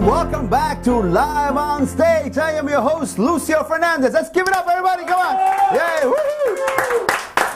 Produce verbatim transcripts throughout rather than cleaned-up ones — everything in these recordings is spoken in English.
and welcome back to Live on Stage. I am your host, Lucio Fernandez. Let's give it up, everybody. Come on. Yay. Woo-hoo.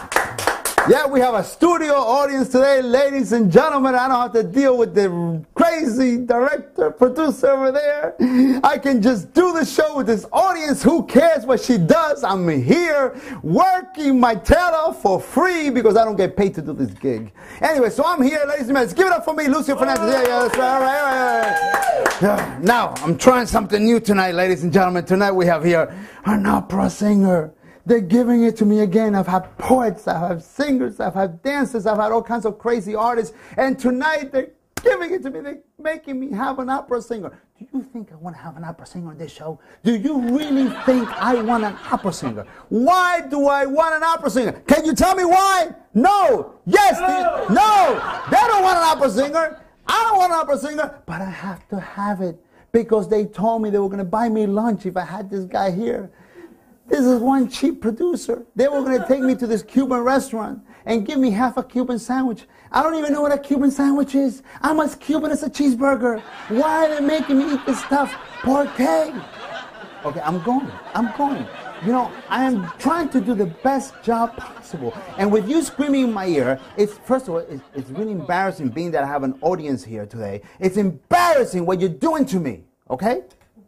Yeah, we have a studio audience today, ladies and gentlemen. I don't have to deal with the crazy director, producer over there. I can just do the show with this audience. Who cares what she does? I'm here working my tail off for free because I don't get paid to do this gig. Anyway, so I'm here, ladies and gentlemen. Give it up for me, Lucio Fernandez. Yeah, yeah, that's right. All right, all right, all right. Now, I'm trying something new tonight, ladies and gentlemen. Tonight we have here an opera singer. They're giving it to me again. I've had poets, I've had singers, I've had dancers, I've had all kinds of crazy artists. And tonight they're giving it to me. They're making me have an opera singer. Do you think I want to have an opera singer on this show? Do you really think I want an opera singer? Why do I want an opera singer? Can you tell me why? No. Yes. No. The, no. They don't want an opera singer. I don't want an opera singer. But I have to have it because they told me they were going to buy me lunch if I had this guy here. This is one cheap producer. They were going to take me to this Cuban restaurant and give me half a Cuban sandwich. I don't even know what a Cuban sandwich is. I'm as Cuban as a cheeseburger. Why are they making me eat this stuff? ¿Por qué? Okay, I'm going. I'm going. You know, I am trying to do the best job possible. And with you screaming in my ear, it's, first of all, it's, it's really embarrassing being that I have an audience here today. It's embarrassing what you're doing to me, okay?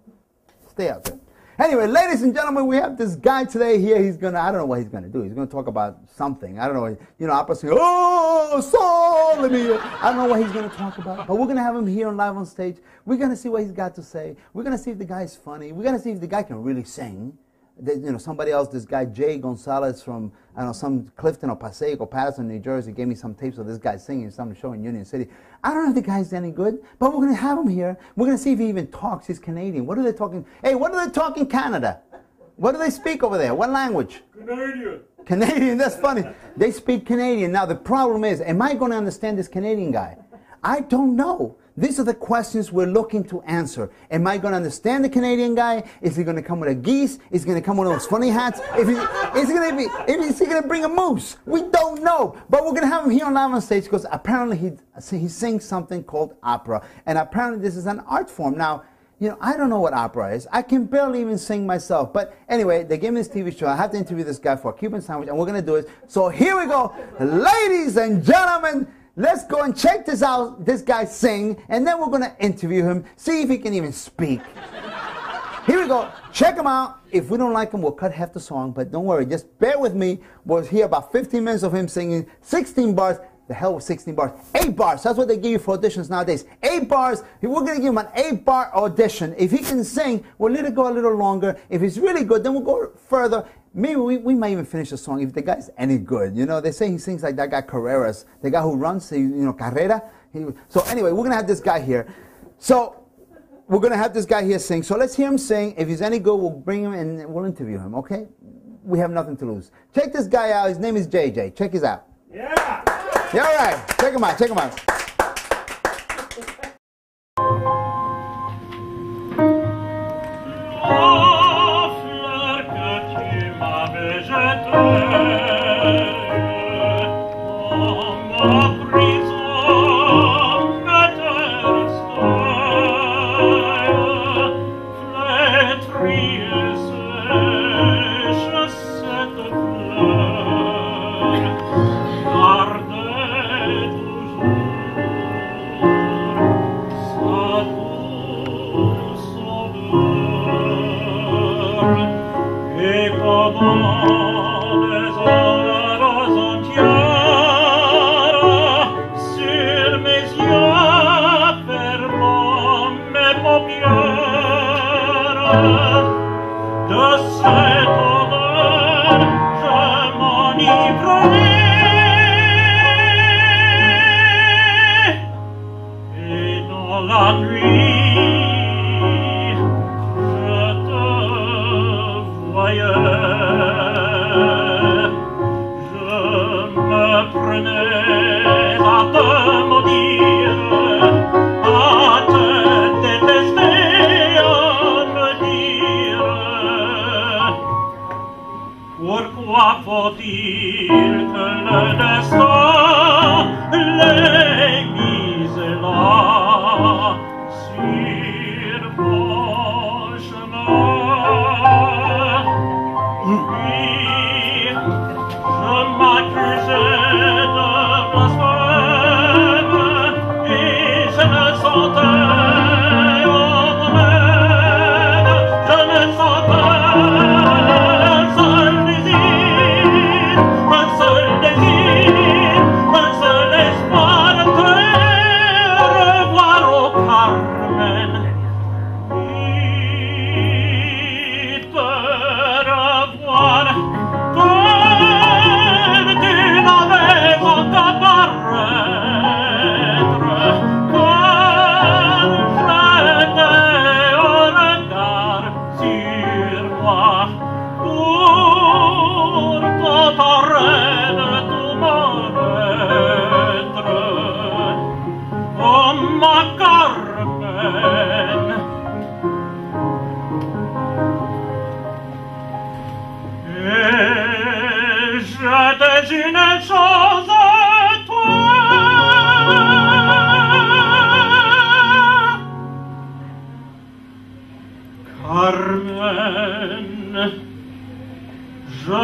Stay out there. Anyway, ladies and gentlemen, we have this guy today here. He's going to, I don't know what he's going to do. He's going to talk about something. I don't know. You know, opera singer, oh, Sol Mio. I don't know what he's going to talk about. But we're going to have him here on Live on Stage. We're going to see what he's got to say. We're going to see if the guy's funny. We're going to see if the guy can really sing. The, you know, somebody else, this guy, Jay Gonzalez from, I don't know, some Clifton or Passaic or Patterson, New Jersey, gave me some tapes of this guy singing some show in Union City. I don't know if the guy's any good, but we're going to have him here. We're going to see if he even talks. He's Canadian. What are they talking? Hey, what are they talking in Canada? What do they speak over there? What language? Canadian. Canadian, that's funny. They speak Canadian. Now, the problem is, am I going to understand this Canadian guy? I don't know. These are the questions we're looking to answer. Am I going to understand the Canadian guy? Is he going to come with a geese? Is he going to come with those funny hats? If he, is he going to be? Is he going to bring a moose? We don't know. But we're going to have him here on Live on Stage because apparently he he sings something called opera, and apparently this is an art form. Now, you know, I don't know what opera is. I can barely even sing myself. But anyway, they gave me this T V show. I have to interview this guy for a Cuban sandwich, and we're going to do it. So here we go, ladies and gentlemen. Let's go and check this out, this guy sing, and then we're going to interview him, see if he can even speak. Here we go. Check him out. If we don't like him, we'll cut half the song, but don't worry. Just bear with me. We'll hear about fifteen minutes of him singing sixteen bars. The hell with sixteen bars. Eight bars. That's what they give you for auditions nowadays. Eight bars. We're going to give him an eight-bar audition. If he can sing, we'll let it go a little longer. If he's really good, then we'll go further. Maybe we, we might even finish the song if the guy's any good. You know, they say he sings like that guy Carreras, the guy who runs, you know, Carrera. He, so anyway, we're going to have this guy here. So we're going to have this guy here sing. So let's hear him sing. If he's any good, we'll bring him and we'll interview him, okay? We have nothing to lose. Check this guy out. His name is J J. Check his out. Yeah. Yeah, all right. Check him out. Check him out. Dire, à te détester, à me dire Carmen, je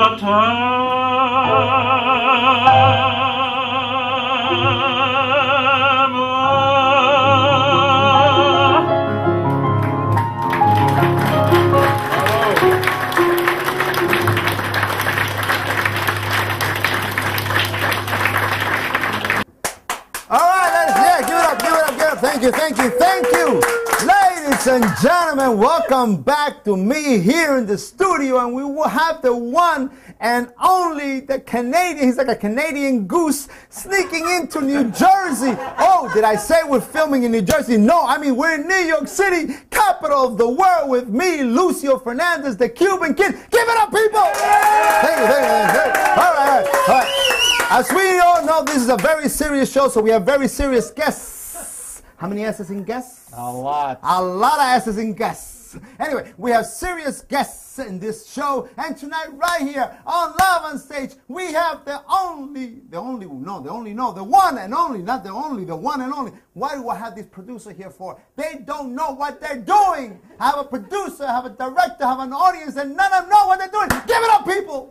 Thank you, thank you, thank you. Ladies and gentlemen, welcome back to me here in the studio, and we will have the one and only, the Canadian, he's like a Canadian goose sneaking into New Jersey. Oh, did I say we're filming in New Jersey? No, I mean we're in New York City, capital of the world, with me, Lucio Fernandez, the Cuban Kid. Give it up, people! Thank you, thank you, thank you. All right, all right, all right. As we all know, this is a very serious show, so we have very serious guests. How many S's in guests? A lot. A lot of S's in guests. Anyway, we have serious guests in this show, and tonight right here on Live on Stage, we have the only, the only, no, the only, no, the one and only, not the only, the one and only. Why do I have this producer here for? They don't know what they're doing. I have a producer, I have a director, I have an audience, and none of them know what they're doing. Give it up, people.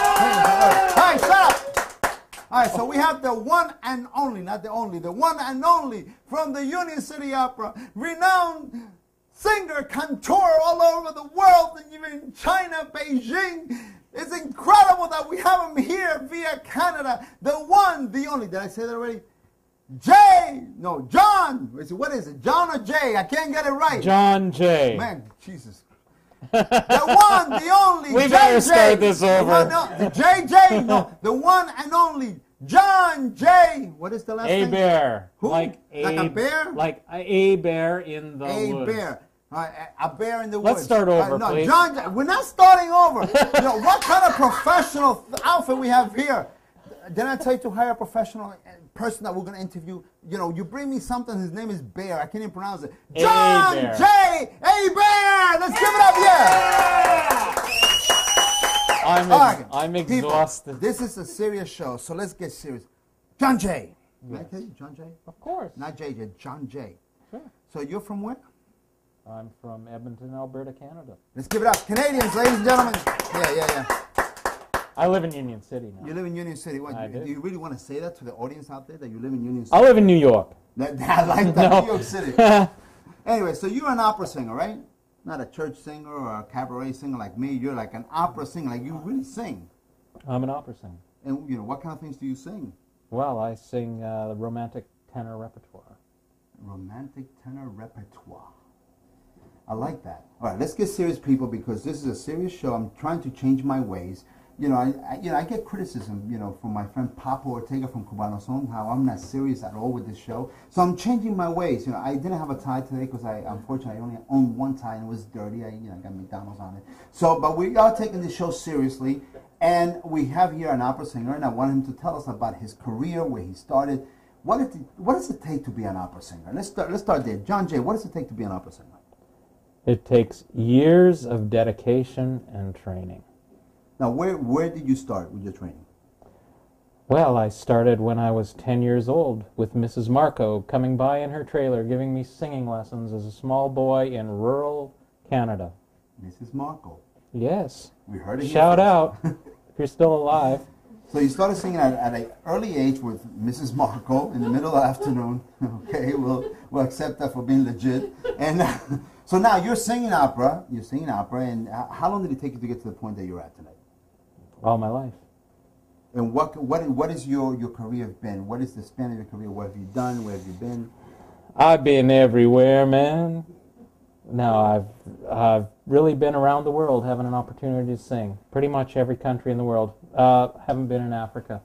Oh! All right, shut up. All right, so we have the one and only, not the only, the one and only from the Union City Opera, renowned singer, cantor all over the world, and even in China, Beijing. It's incredible that we have him here via Canada. The one, the only, did I say that already? Jay, no, John, what is it, John or Jay? I can't get it right. John Jay. Man, Jesus. The one, the only, we J J. better start this over. The, one, no, the J J, no, the one and only John Jay. What is the last name? Hebert. Who? Like, like a, a bear? Like a, a bear in the a woods. A bear. Uh, a bear in the Let's woods. start over, uh, no, please. John Jay. We're not starting over. You know, what kind of professional outfit we have here? Didn't I tell you to hire a professional person that we're going to interview? You know, you bring me something, his name is Bear. I can't even pronounce it. John Jay Hebert! Let's give it up, yeah! I'm, ex right, I'm people, exhausted. This is a serious show, so let's get serious. John Jay. Yes. Can I tell you, John Jay? Of course. Not J J, John Jay. Sure. So you're from where? I'm from Edmonton, Alberta, Canada. Let's give it up. Canadians, ladies and gentlemen. Yeah, yeah, yeah. I live in Union City now. You live in Union City. What, I do. do. Do you really want to say that to the audience out there, that you live in Union City? I live in New York. That, I like that, No. New York City. Anyway, so you're an opera singer, right? Not a church singer or a cabaret singer like me. You're like an opera singer, like you really sing. I'm an opera singer. And, you know, what kind of things do you sing? Well, I sing uh, the romantic tenor repertoire. Romantic tenor repertoire. I like that. All right, let's get serious, people, because this is a serious show. I'm trying to change my ways. You know, I, I you know I get criticism, you know, from my friend Papa Ortega from Cubano Son, how I'm not serious at all with this show. So I'm changing my ways. You know, I didn't have a tie today because I, unfortunately, I only owned one tie and it was dirty. I, you know, got McDonald's on it. So, but we are taking this show seriously, and we have here an opera singer, and I want him to tell us about his career, where he started. What, it, what does it take to be an opera singer? Let's start. Let's start there. John Jay, what does it take to be an opera singer? It takes years of dedication and training. Now, where, where did you start with your training? Well, I started when I was ten years old with Missus Marco coming by in her trailer giving me singing lessons as a small boy in rural Canada. Missus Marco. Yes. We heard it here Shout first. out if you're still alive. So you started singing at, at an early age with Missus Marco in the middle of the afternoon. Okay, we'll, we'll accept that for being legit. And uh, so now you're singing opera, you're singing opera, and how long did it take you to get to the point that you're at tonight? All my life. And what what what is your your career been? What is the span of your career? What have you done? Where have you been? I've been everywhere, man. No, I've I've really been around the world, having an opportunity to sing. Pretty much every country in the world. Uh, haven't been in Africa.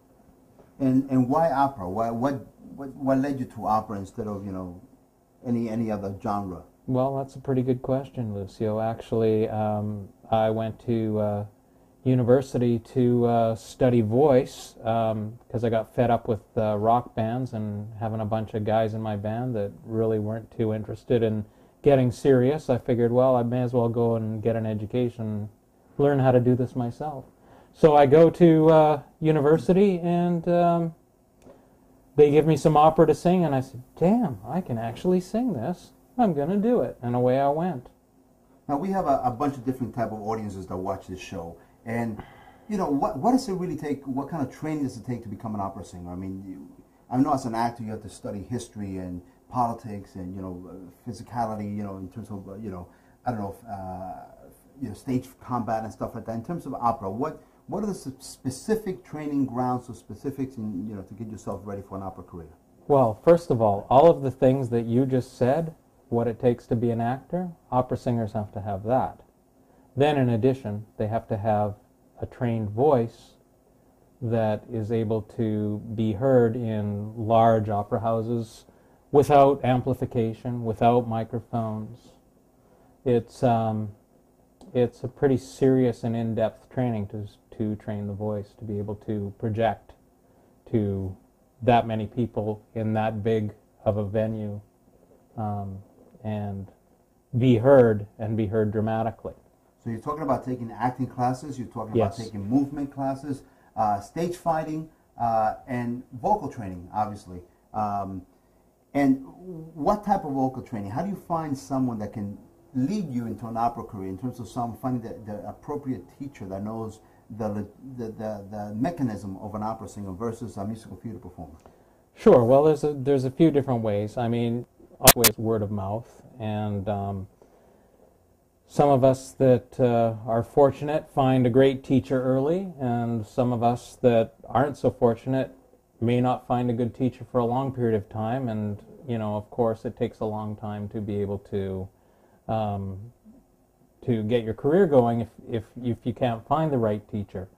And and why opera? Why what what what led you to opera instead of, you know, any any other genre? Well, that's a pretty good question, Lucio. Actually, um, I went to uh, university to uh, study voice because um, I got fed up with uh, rock bands and having a bunch of guys in my band that really weren't too interested in getting serious. I figured, well, I may as well go and get an education, learn how to do this myself. So I go to uh, university, and um, they give me some opera to sing, and I said, damn, I can actually sing this. I'm going to do it. And away I went. Now we have a, a bunch of different type of audiences that watch this show, and you know what what does it really take? What kind of training does it take to become an opera singer? I mean, you, I know as an actor you have to study history and politics and you know uh, physicality. You know in terms of uh, you know I don't know uh, you know stage combat and stuff like that. In terms of opera, what what are the specific training grounds or specifics in you know to get yourself ready for an opera career? Well, first of all, all of the things that you just said, what it takes to be an actor, opera singers have to have that. Then in addition, they have to have a trained voice that is able to be heard in large opera houses without amplification, without microphones. It's, um, it's a pretty serious and in-depth training to, to train the voice, to be able to project to that many people in that big of a venue um, and be heard and be heard dramatically. So you're talking about taking acting classes, you're talking Yes. about taking movement classes, uh, stage fighting, uh, and vocal training, obviously. Um, and what type of vocal training? How do you find someone that can lead you into an opera career in terms of some finding the, the appropriate teacher that knows the, the, the, the mechanism of an opera singer versus a musical theater performer? Sure. Well, there's a, there's a few different ways. I mean, always word of mouth, and um, some of us that uh, are fortunate find a great teacher early, and some of us that aren't so fortunate may not find a good teacher for a long period of time, and you know, of course, it takes a long time to be able to um, to get your career going if, if, if you can't find the right teacher.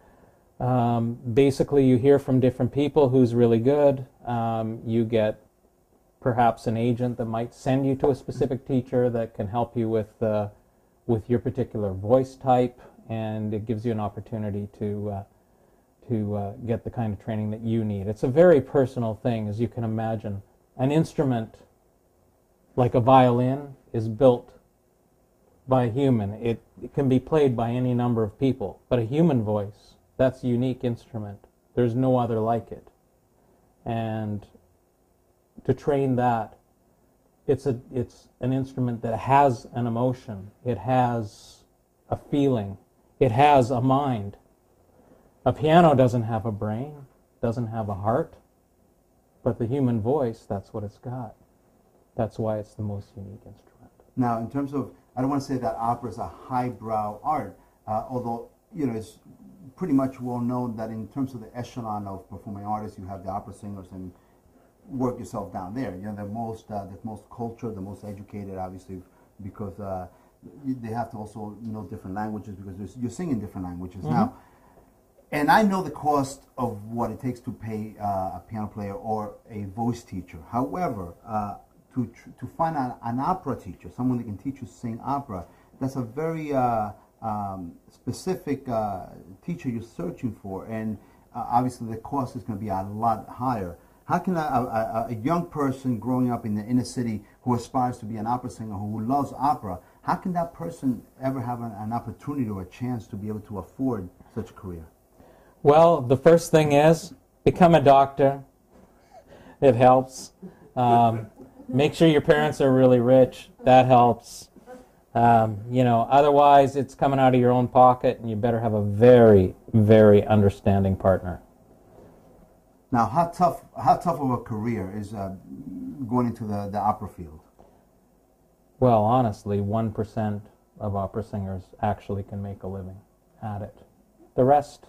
Um, basically, you hear from different people who's really good. Um, you get perhaps an agent that might send you to a specific teacher that can help you with uh, with your particular voice type, and it gives you an opportunity to uh, to uh, get the kind of training that you need. It's a very personal thing, as you can imagine. An instrument like a violin is built by a human. It, it can be played by any number of people, but a human voice, that's a unique instrument. There's no other like it. And to train that, it's a it's an instrument that has an emotion. It has a feeling. It has a mind. A piano doesn't have a brain, doesn't have a heart, but the human voice, that's what it's got. That's why it's the most unique instrument. Now, in terms of, I don't want to say that opera is a highbrow art, uh, although, you know, it's pretty much well known that in terms of the echelon of performing artists, you have the opera singers and work yourself down there. You know, the most, uh, the most cultured, the most educated, obviously, because uh, they have to also know different languages because you're singing different languages. Mm-hmm. Now, and I know the cost of what it takes to pay uh, a piano player or a voice teacher. However, uh, to tr to find an, an opera teacher, someone that can teach you to sing opera, that's a very uh, um, specific uh, teacher you're searching for, and uh, obviously the cost is going to be a lot higher. How can a, a, a young person growing up in the inner city who aspires to be an opera singer, who loves opera, how can that person ever have an, an opportunity or a chance to be able to afford such a career? Well, the first thing is become a doctor. It helps. Um, make sure your parents are really rich. That helps. Um, you know, otherwise it's coming out of your own pocket, and you better have a very, very understanding partner. Now, how tough, how tough of a career is uh, going into the, the opera field? Well, honestly, one percent of opera singers actually can make a living at it. The rest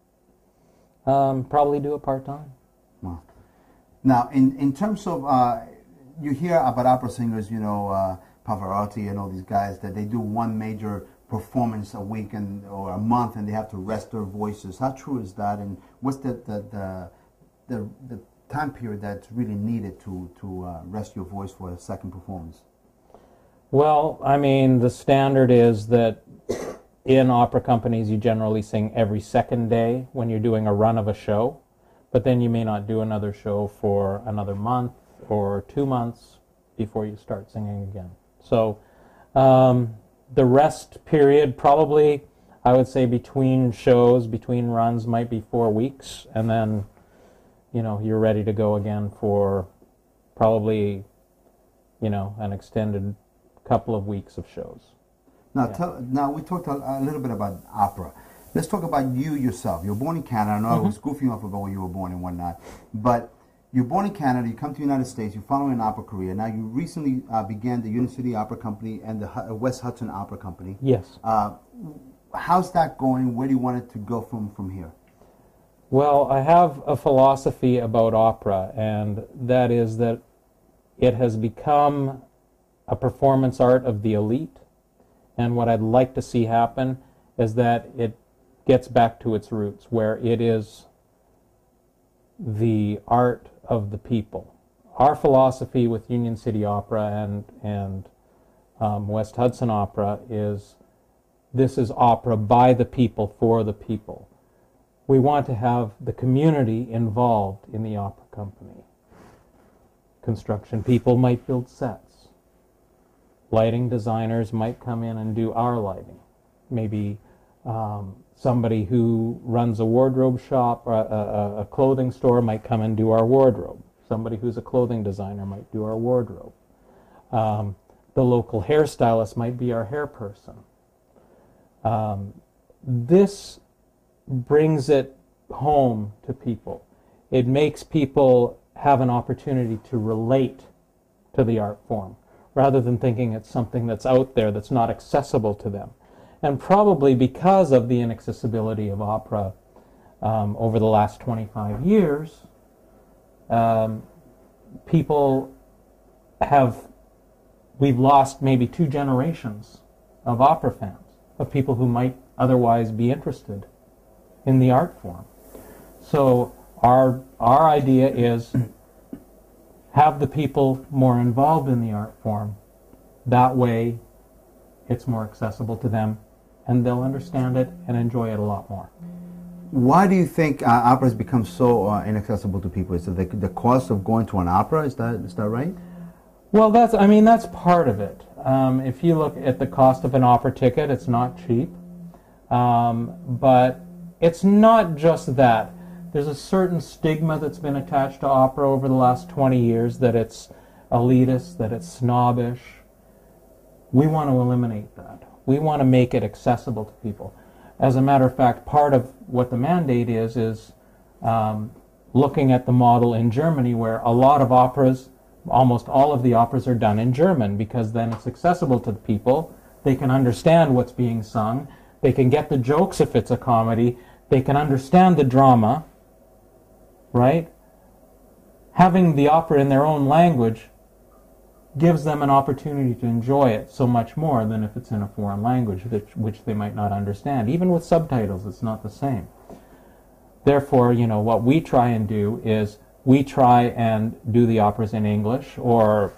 um, probably do it part-time. Wow. Now, in, in terms of, uh, you hear about opera singers, you know, uh, Pavarotti and all these guys, that they do one major performance a week and, or a month, and they have to rest their voices. How true is that, and what's the, the, the The, the time period that's really needed to, to uh, rest your voice for a second performance? Well, I mean, the standard is that in opera companies you generally sing every second day when you're doing a run of a show, but then you may not do another show for another month or two months before you start singing again. So um, the rest period probably, I would say, between shows, between runs, might be four weeks, and then you know, you're ready to go again for probably, you know, an extended couple of weeks of shows. Now, Yeah. tell, now we talked a, a little bit about opera. Let's talk about you yourself. You were born in Canada. I know Mm-hmm. I was goofing off about where you were born and whatnot. But you're born in Canada. You come to the United States. You're following an opera career. Now, you recently uh, began the Union City Opera Company and the Hu- West Hudson Opera Company. Yes. Uh, how's that going? Where do you want it to go from, from here? Well, I have a philosophy about opera, and that is that it has become a performance art of the elite. And what I'd like to see happen is that it gets back to its roots, where it is the art of the people. Our philosophy with Union City Opera and, and um, West Hudson Opera is this is opera by the people, for the people. We want to have the community involved in the opera company. Construction people might build sets. Lighting designers might come in and do our lighting. Maybe um, somebody who runs a wardrobe shop or a, a, a clothing store might come and do our wardrobe. Somebody who's a clothing designer might do our wardrobe. Um, the local hairstylist might be our hair person. Um, this brings it home to people. It makes people have an opportunity to relate to the art form, rather than thinking it's something that's out there that's not accessible to them. And probably because of the inaccessibility of opera um, over the last twenty-five years, um, people have, we've lost maybe two generations of opera fans, of people who might otherwise be interested in the art form. So our, our idea is have the people more involved in the art form. That way it's more accessible to them and they'll understand it and enjoy it a lot more. Why do you think uh, opera has become so uh, inaccessible to people? Is it the, the cost of going to an opera? Is that, is that right? Well, that's, I mean, that's part of it. Um, if you look at the cost of an opera ticket, it's not cheap. Um, but it's not just that. There's a certain stigma that's been attached to opera over the last twenty years, that it's elitist, that it's snobbish. We want to eliminate that. We want to make it accessible to people. As a matter of fact, part of what the mandate is, is um, looking at the model in Germany, where a lot of operas, almost all of the operas are done in German, because then it's accessible to the people. They can understand what's being sung. They can get the jokes if it's a comedy. They can understand the drama, right? Having the opera in their own language gives them an opportunity to enjoy it so much more than if it's in a foreign language, which, which they might not understand. Even with subtitles, it's not the same. Therefore, you know, what we try and do is we try and do the operas in English, or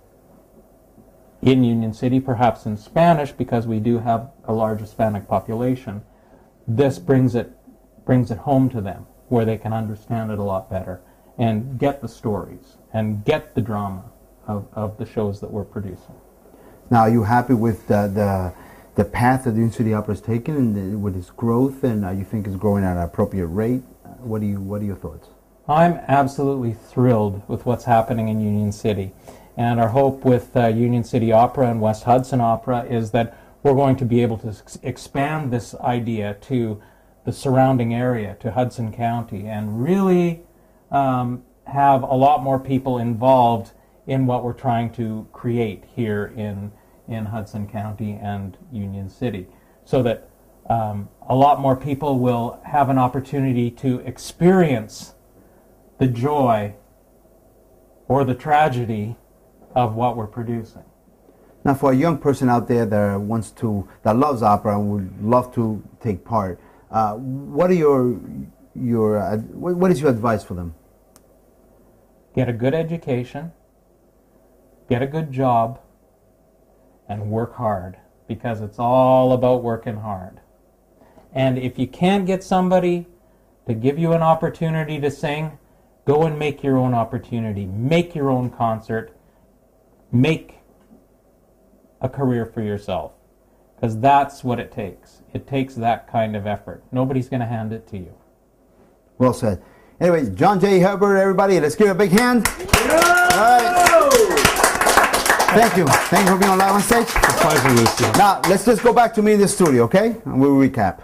in Union City, perhaps in Spanish, because we do have a large Hispanic population. This brings it, brings it home to them, where they can understand it a lot better and get the stories and get the drama of, of the shows that we're producing. Now, are you happy with the, the, the path that the Union City Opera has taken, and the, with its growth, and uh, you think it's growing at an appropriate rate? What do you, what are your thoughts? I'm absolutely thrilled with what's happening in Union City. And our hope with uh, Union City Opera and West Hudson Opera is that we're going to be able to ex expand this idea to the surrounding area, to Hudson County, and really um, have a lot more people involved in what we're trying to create here in, in Hudson County and Union City, so that um, a lot more people will have an opportunity to experience the joy or the tragedy of what we're producing. Now, for a young person out there that wants to, that loves opera and would love to take part, uh, what are your, your, uh, what is your advice for them? Get a good education, get a good job, and work hard, because it's all about working hard. And if you can't get somebody to give you an opportunity to sing, go and make your own opportunity. Make your own concert. Make a career for yourself, because that's what it takes. It takes that kind of effort. Nobody's going to hand it to you. Well said. Anyways, John Jay Hebert, everybody, let's give a big hand. All right. Thank you. Thank you for being on Live on Stage. It's a pleasure, Lucio. Now, let's just go back to me in the studio, okay? And we'll recap.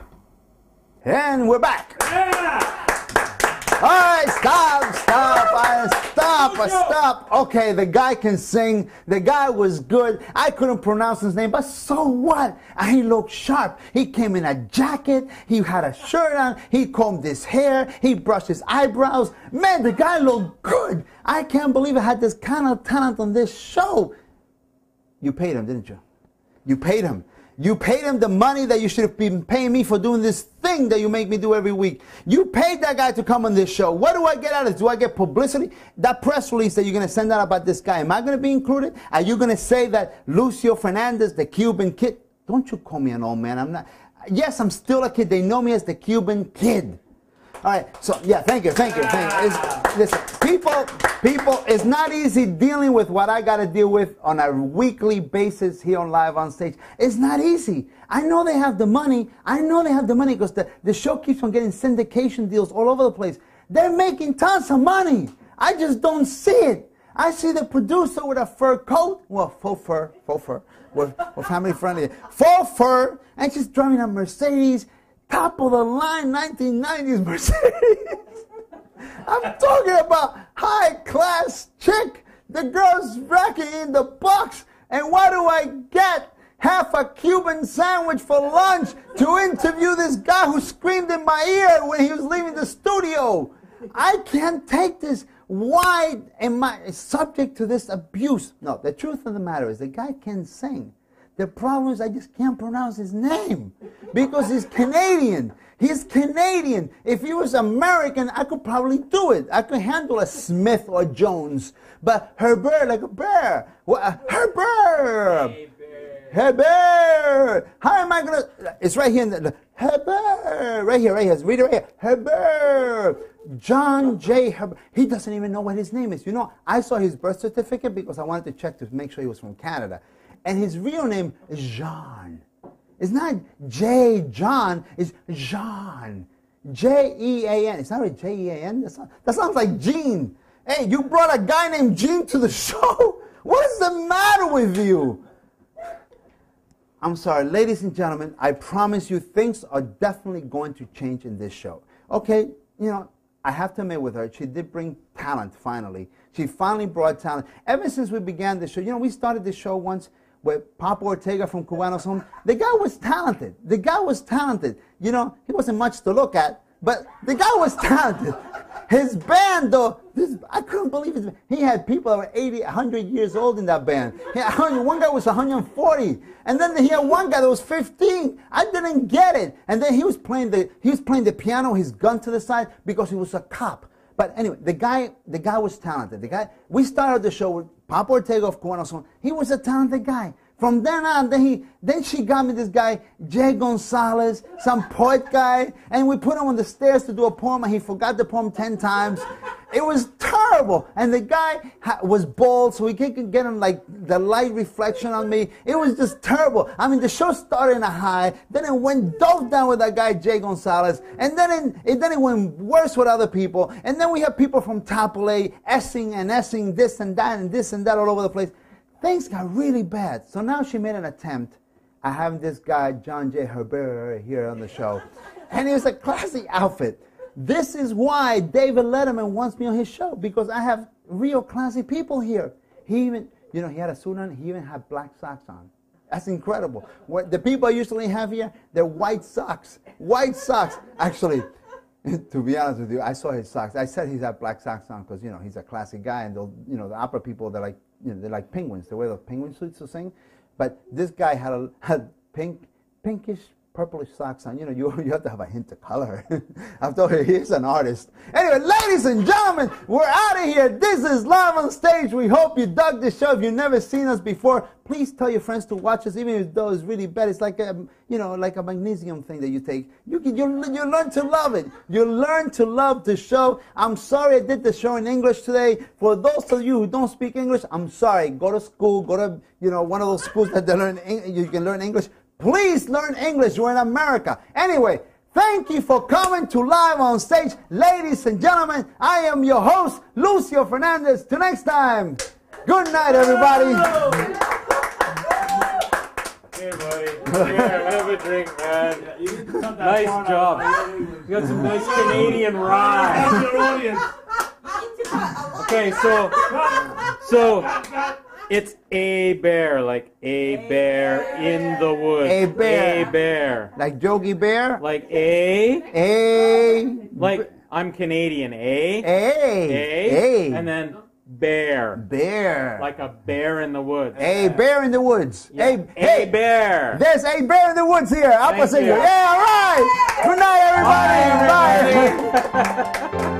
And we're back. Yeah! All right, stop, stop, I, stop, I stop. Okay, the guy can sing. The guy was good. I couldn't pronounce his name, but so what? And he looked sharp. He came in a jacket. He had a shirt on. He combed his hair. He brushed his eyebrows. Man, the guy looked good. I can't believe I had this kind of talent on this show. You paid him, didn't you? You paid him. You paid him the money that you should have been paying me for doing this thing that you make me do every week. You paid that guy to come on this show. What do I get out of it? Do I get publicity? That press release that you're going to send out about this guy, am I going to be included? Are you going to say that Lucio Fernandez, the Cuban kid? Don't you call me an old man. I'm not. Yes, I'm still a kid. They know me as the Cuban kid. All right, so yeah, thank you, thank you, thank you. It's, listen, people, people, it's not easy dealing with what I got to deal with on a weekly basis here on Live on Stage. It's not easy. I know they have the money. I know they have the money because the, the show keeps on getting syndication deals all over the place. They're making tons of money. I just don't see it. I see the producer with a fur coat, well, faux fur, faux fur, we're, we're family friendly, faux fur, and she's driving a Mercedes. Top of the line nineteen nineties Mercedes. I'm talking about high class chick. The girl's racking in the box. And what do I get? Half a Cuban sandwich for lunch to interview this guy who screamed in my ear when he was leaving the studio. I can't take this. Why am I subject to this abuse? No, the truth of the matter is the guy can sing. The problem is I just can't pronounce his name because he's Canadian. He's Canadian. If he was American, I could probably do it. I could handle a Smith or Jones. But Hebert, like a bear. Well, uh, Hebert. Hebert. How am I going to... It's right here in the... Hebert. Right here, right here. Read it right here. Hebert. John Jay Hebert. He doesn't even know what his name is. You know, I saw his birth certificate because I wanted to check to make sure he was from Canada. And his real name is Jean. It's not J. John. It's Jean. J E A N. It's not a J E A N. That sounds, that sounds like Gene. Hey, you brought a guy named Gene to the show? What is the matter with you? I'm sorry. Ladies and gentlemen, I promise you things are definitely going to change in this show. Okay, you know, I have to admit with her, she did bring talent finally. She finally brought talent. Ever since we began the show, you know, we started the show once with Papa Ortega from Cubanos Home. The guy was talented. The guy was talented. You know, he wasn't much to look at, but the guy was talented. His band, though, this, I couldn't believe it. He had people that were eighty, one hundred years old in that band. He had one guy was one hundred forty, and then he had one guy that was fifteen. I didn't get it. And then he was playing the he was playing the piano, his gun to the side, because he was a cop. But anyway, the guy, the guy was talented. The guy, we started the show with Papa Ortega of Cubanos Home. He was a talented guy. From then on, then he, then she got me this guy, Jay Gonzalez, some poet guy, and we put him on the stairs to do a poem, and he forgot the poem ten times. It was terrible. And the guy ha was bald, so we couldn't get him like the light reflection on me. It was just terrible. I mean, the show started in a high, then it went dove down with that guy, Jay Gonzalez, and then it, it, then it went worse with other people. And then we have people from Tapole, Essing and Essing, this and that, and this and that all over the place. Things got really bad. So now she made an attempt at having this guy, John Jay Hebert, here on the show. And it was a classy outfit. This is why David Letterman wants me on his show, because I have real classy people here. He even, you know, he had a suit on, he even had black socks on. That's incredible. What the people I usually have here, they're white socks. White socks. Actually, to be honest with you, I saw his socks. I said he's had black socks on because, you know, he's a classy guy, and they'll, you know, the opera people, they're like, you know, they're like penguins. They wear those penguin suits to sing. But this guy had a had pink, pinkish, purplish socks on. You know, you, you have to have a hint of color. I've told you, he's an artist. Anyway, ladies and gentlemen, we're out of here. This is Live on Stage. We hope you dug this show. If you've never seen us before, please tell your friends to watch us, even if though it's really bad. It's like a, you know, like a magnesium thing that you take. You can, you, you learn to love it. You learn to love the show. I'm sorry I did the show in English today. For those of you who don't speak English, I'm sorry. Go to school. Go to, you know, one of those schools that they learn, you can learn English. Please learn English. We're in America. Anyway, thank you for coming to Live on Stage. Ladies and gentlemen, I am your host, Lucio Fernandez. Till next time. Good night, everybody. Here, buddy. Here, have a drink, man. Nice job. You got some nice Canadian rye. Okay, so so it's a bear, like a bear in the woods. A bear. A bear. Like Yogi Bear? Like a. A. Like I'm Canadian. A. A. A. A. And then bear. Bear. Like a bear in the woods. A bear in the woods. Yeah. A, A hey, bear. there's a bear in the woods here. Upper Thank Singer. you. Yeah, all right. Good night, everybody. Bye, everybody. Bye.